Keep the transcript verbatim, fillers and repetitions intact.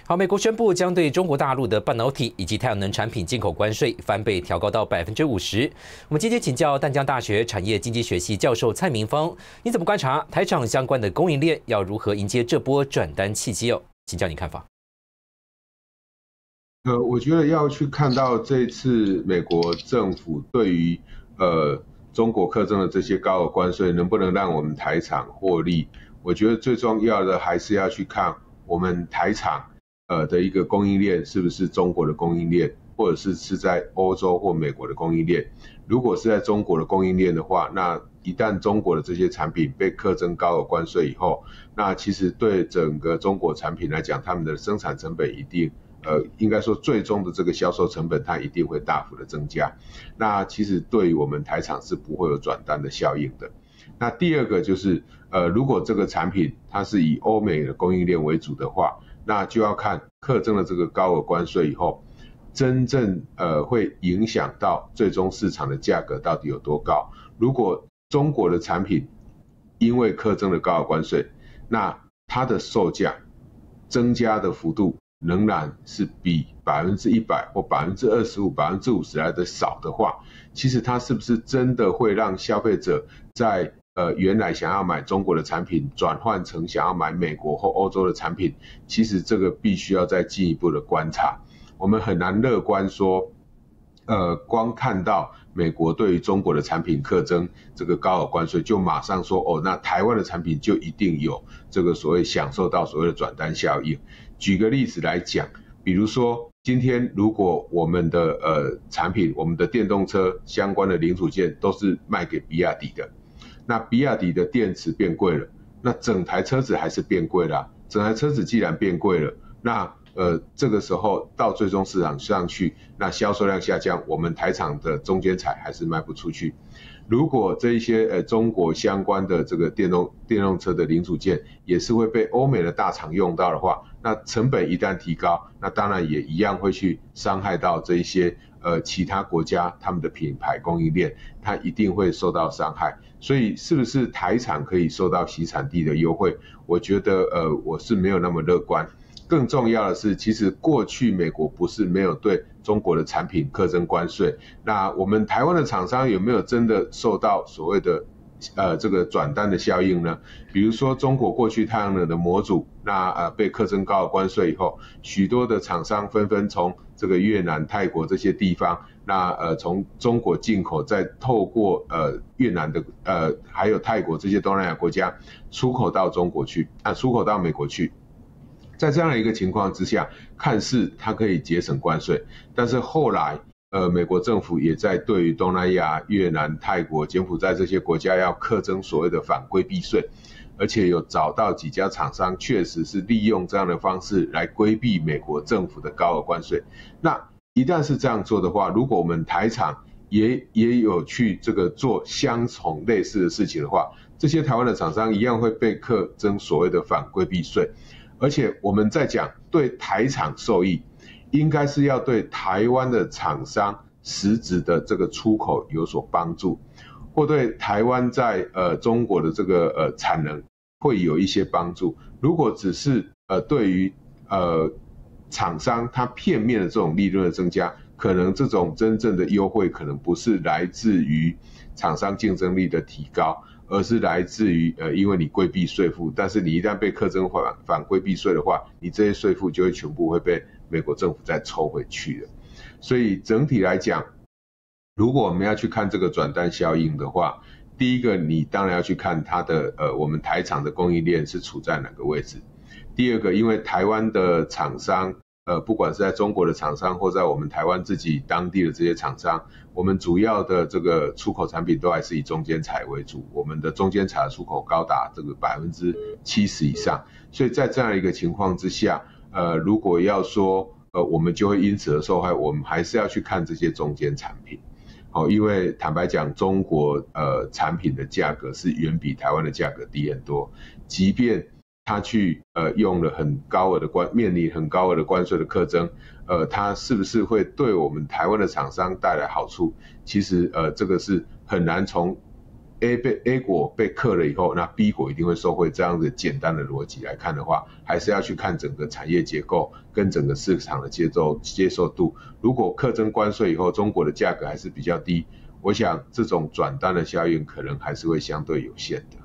好，美国宣布将对中国大陆的半导体以及太阳能产品进口关税翻倍调高到百分之五十。我们今天请教淡江大学产业经济学系教授蔡明芳，你怎么观察台厂相关的供应链要如何迎接这波转单契机哦？请教你看法。 呃，我觉得要去看到这次美国政府对于呃中国课征的这些高额关税能不能让我们台厂获利，我觉得最重要的还是要去看我们台厂呃的一个供应链是不是中国的供应链，或者是是在欧洲或美国的供应链。如果是在中国的供应链的话，那一旦中国的这些产品被课征高额关税以后，那其实对整个中国产品来讲，他们的生产成本一定呃，应该说最终的这个销售成本它一定会大幅的增加。那其实对于我们台厂是不会有转单的效应的。那第二个就是呃，如果这个产品它是以欧美的供应链为主的话，那就要看课征了这个高额关税以后，真正呃会影响到最终市场的价格到底有多高。如果中国的产品因为课征了高额关税，那它的售价增加的幅度仍然是比百分之一百或百分之二十五、百分之五十来的少的话，其实它是不是真的会让消费者在呃原来想要买中国的产品转换成想要买美国或欧洲的产品？其实这个必须要再进一步的观察。我们很难乐观说，呃，光看到美国对于中国的产品课征这个高额关税，就马上说哦，那台湾的产品就一定有这个所谓享受到所谓的转单效应。举个例子来讲，比如说今天如果我们的呃产品，我们的电动车相关的零组件都是卖给比亚迪的，那比亚迪的电池变贵了，那整台车子还是变贵了啊。整台车子既然变贵了，那呃，这个时候到最终市场上去，那销售量下降，我们台厂的中间材还是卖不出去。如果这一些呃中国相关的这个电动电动车的零组件也是会被欧美的大厂用到的话，那成本一旦提高，那当然也一样会去伤害到这一些呃其他国家他们的品牌供应链，它一定会受到伤害。所以是不是台厂可以受到洗产地的优惠？我觉得呃我是没有那么乐观。更重要的是，其实过去美国不是没有对中国的产品课征关税，那我们台湾的厂商有没有真的受到所谓的呃这个转单的效应呢？比如说中国过去太阳能的模组，那呃被课征高额关税以后，许多的厂商纷纷从这个越南、泰国这些地方，那呃从中国进口，再透过呃越南的呃还有泰国这些东南亚国家出口到中国去，啊出口到美国去。在这样的一个情况之下，看似它可以节省关税，但是后来呃美国政府也在对于东南亚、越南、泰国、柬埔寨这些国家要课征所谓的反规避税，而且有找到几家厂商确实是利用这样的方式来规避美国政府的高额关税。那一旦是这样做的话，如果我们台厂也也有去这个做相同类似的事情的话，这些台湾的厂商一样会被课征所谓的反规避税。而且我们在讲对台厂受益，应该是要对台湾的厂商实质的这个出口有所帮助，或对台湾在呃中国的这个呃产能会有一些帮助。如果只是呃对于呃厂商它片面的这种利润的增加，可能这种真正的优惠可能不是来自于厂商竞争力的提高，而是来自于呃，因为你规避税负，但是你一旦被课征反反规避税的话，你这些税负就会全部会被美国政府再抽回去的。所以整体来讲，如果我们要去看这个转单效应的话，第一个你当然要去看它的呃，我们台厂的供应链是处在哪个位置。第二个，因为台湾的厂商。呃，不管是在中国的厂商或在我们台湾自己当地的这些厂商，我们主要的这个出口产品都还是以中间材为主，我们的中间材出口高达这个百分之七十以上，所以在这样一个情况之下，呃，如果要说呃我们就会因此而受害，我们还是要去看这些中间产品，好、哦，因为坦白讲，中国呃产品的价格是远比台湾的价格低很多，即便他去呃用了很高额的关，面临很高额的关税的课征，呃，他是不是会对我们台湾的厂商带来好处？其实呃这个是很难从 A 被 A 国被克了以后，那 B 国一定会受惠。这样子简单的逻辑来看的话，还是要去看整个产业结构跟整个市场的接受接受度。如果课征关税以后，中国的价格还是比较低，我想这种转单的效应可能还是会相对有限的。